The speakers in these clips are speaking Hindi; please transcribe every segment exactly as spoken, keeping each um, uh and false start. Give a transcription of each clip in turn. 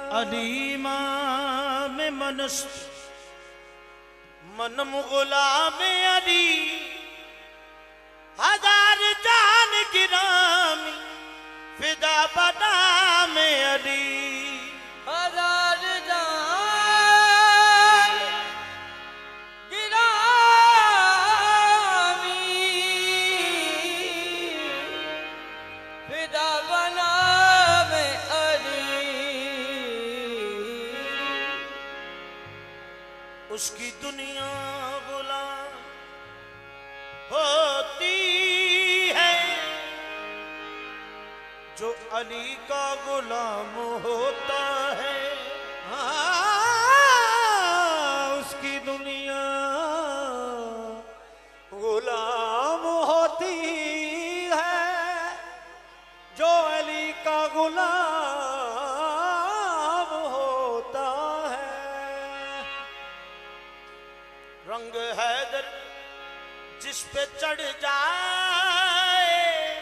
अली इमाम मनस्त मनम गुलाम अली हजार जान गिरामी फिदा बना में अली हजार जान गिरामी फिदा बना में अली उसकी दुनिया गुलाम होती है जो अली का गुलाम होता है। हाँ, उसकी दुनिया गुलाम होती है जो अली का गुलाम होता है। रंग हैदर जिस पे चढ़ जाए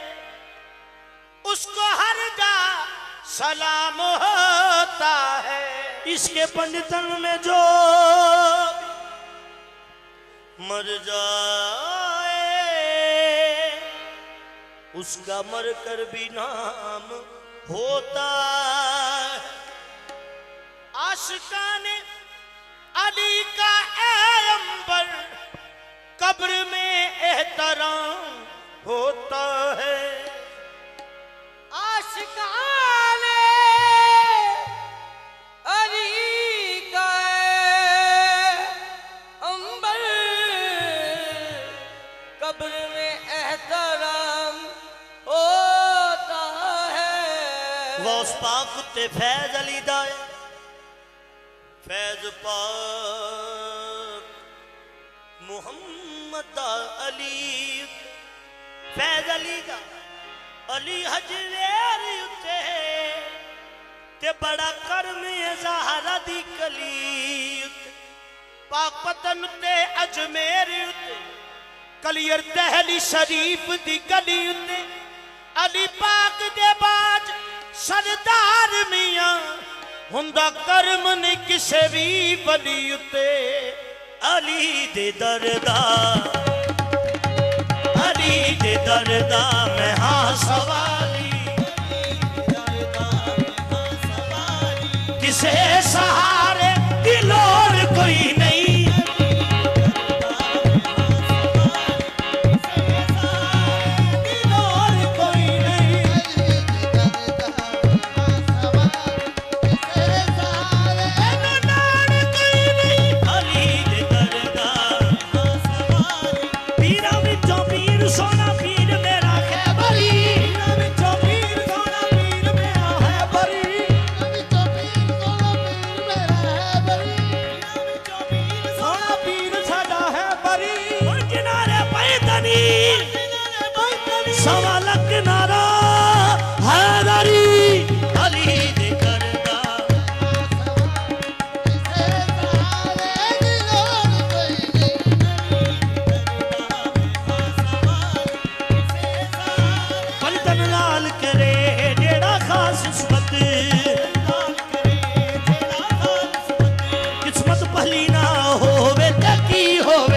उसको हर जा सलाम होता है। इसके पंडितन में जो मर जाए उसका मर कर भी नाम होता है। आशिकाने अली का ए अंबर कब्र में एहतराम होता है। आशिकाने अली का अंबर कब्र में एहतराम होता है। गौस पाक ते फैज अली दाए फैज पाक मुहम्मद अली फैज अली दा अली हजरेर उते ते बड़ा करम ज़हरा दी कली उते पाक पतन ते अजमेर उते कलियर दहली शरीफ दी गली उते अली पाक दे बाज सरदार मियां हुंदा करम नहीं किसे भी बली उते अली दे दरदा अली दे दरदा मैं हाँ सवाली किसे सहारे की लोड़ कोई नहीं। सवालक नारा हैदरी अली दे करदा पंतन लाल करे जेड़ा खास किस्मत किस्मत भली ना होवे ते की होवे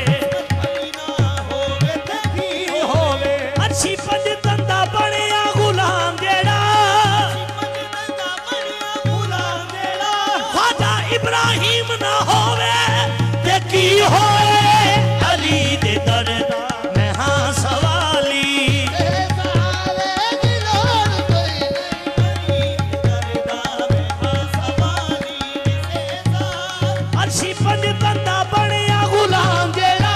इब्राहिम ना होवे ते की होए अली दे दरदा मैं हाँ सवाली अर्शी पंज तंदा बनिया गुलाम जेड़ा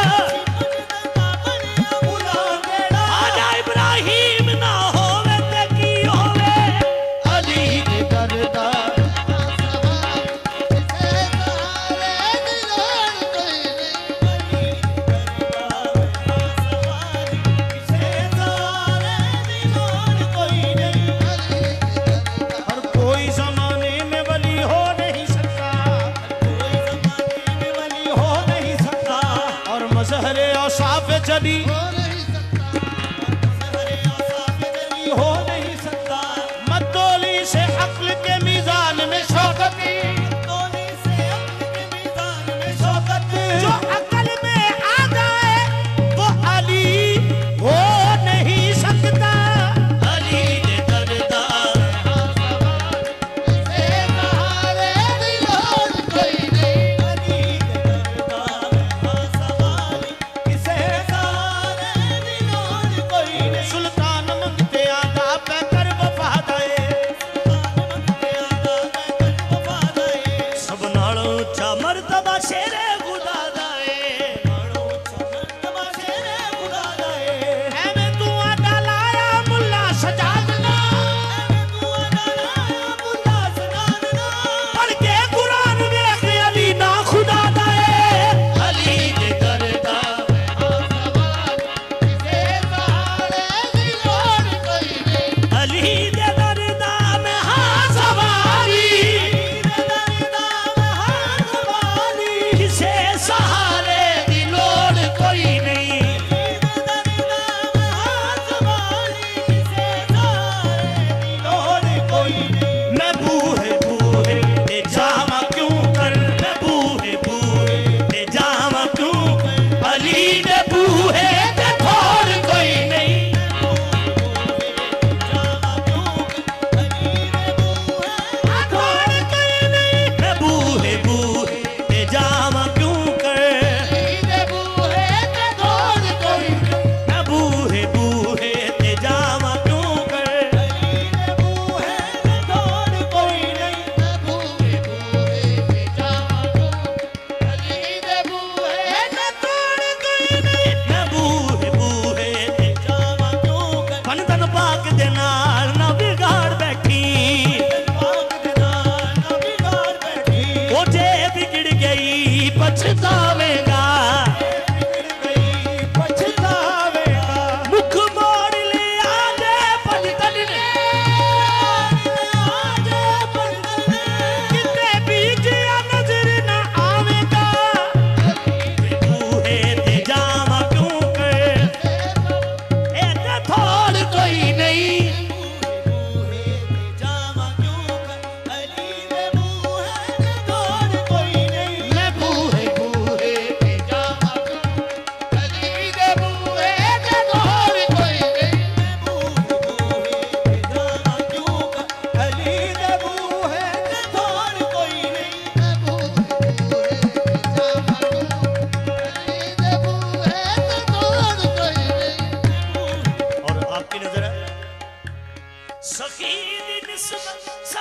आजा इब्राहिम ना होवे ते की होवे अली दे दरदा चली हो नहीं सकता मत्तोली से अक्ल के मीज़ान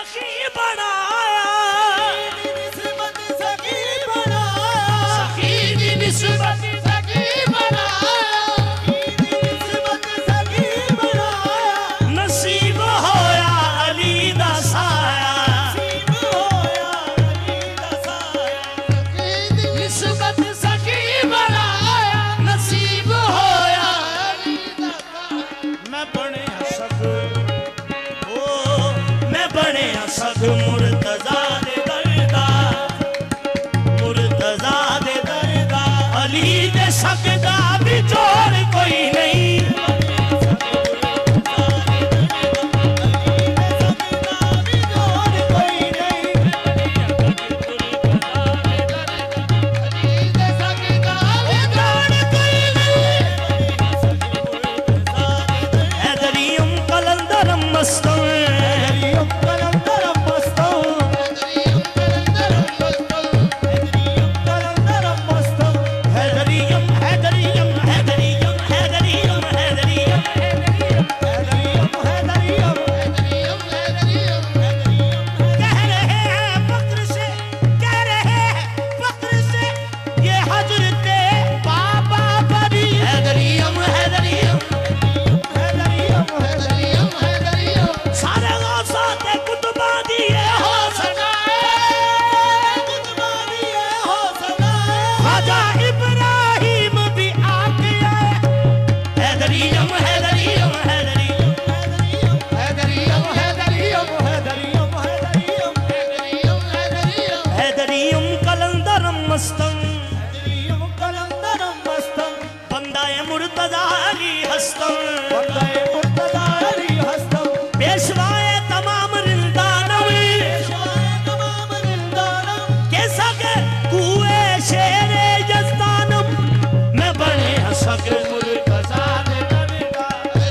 सखी बनाया, सखी बनाया, सखी दी निस्बत सखी बनाया, सखी बनाया, नसीब होया अली दा साया, होया अली दा साया, निस्बत सखी बनाया, नसीब होया अली दा साया। मैं बने सग ओ मैं बने सग मुर्तजा दे दरदा, मुर्तजा दे दरदा, अली दे सग दा भी जोड़ कोई नहीं, हैदरियम कलंदरम मस्तम, हैदरियम कलंदरम मस्तम, हैदरियम कलंदरम मस्तम, हैदरियम हैदरियम हैदरियम हैदरियम हैदरियम हैदरियम हैदरियम कह रहे हैं फक्र से, कह रहे हैं फक्र से, ये हजरते बाबा बरी, हैदरियम हैदरियम हैदरियम हैदरियम सारे गौसात कुतुबा दिए हो सनाए, कुतुबानी हो सदा, ख्वाजा इब्राहिम भी आके आए, हैदरियम हैदरियम हैदरियम हैदरियम हैदरियम हैदरियम हैदरियम हैदरियम कलंदरम मस्तम, हैदरियम कलंदरम मस्तम, बंदा मुर्तजा अली हस्तम, वंदे मुर्तजा अली हस्तम, पेशवाए तमाम रिंदानम, पेशवाए तमाम रिंदानम, के सके कुए शेरे यज़दानम, मैं बने सक मुर्तजा दे दरदा,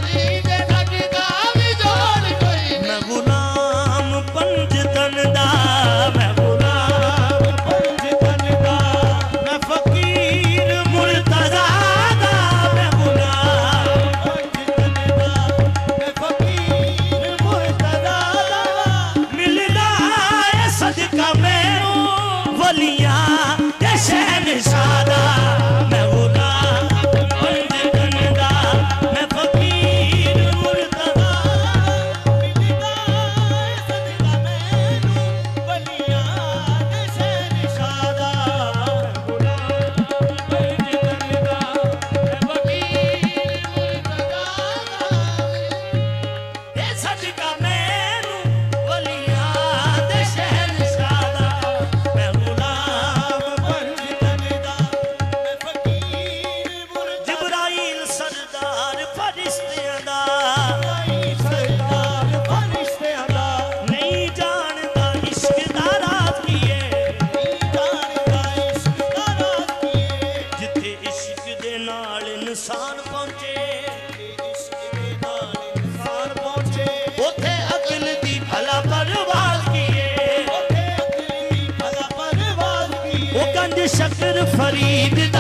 मैं गुलाम पंज तन दा, मैं गुलाम पंज तन दा, मैं फकीर मुर्तजा दा, मैं गुलाम पंज तन दा, मैं फकीर मुर्तजा दा, मिलदा है सदका मैनू वलियां दे शहनशादा, मैं गुलाम पंज तन दा, मैं फकीर मुर्तजा, मिलदा सदका मैनू वलियां दे शहनशादा, गुलाम पंज तन दा, मैं फकीर मुर्तजा दा। दे सदका मैनू वलियां दे शहनशादा, मैं गुलाम पंज तन दा, मैं फकीर मुर्तजा जिब्राइल सरदार फरिश्तियां दा, सरदार फरिश्तियां दा, नहीं जानदा इश्क दा राज कीए, जानदा इश्क दा राज कीए, जिथे इश्क दे नाल इंसान पहुंचे, इश्क दे नाल इंसान पहुंचे, उथे अकल दी भला परवाज कीए, ओथे अकली भला परवाज़ कीए, ओ गंज शक्र फरीद दा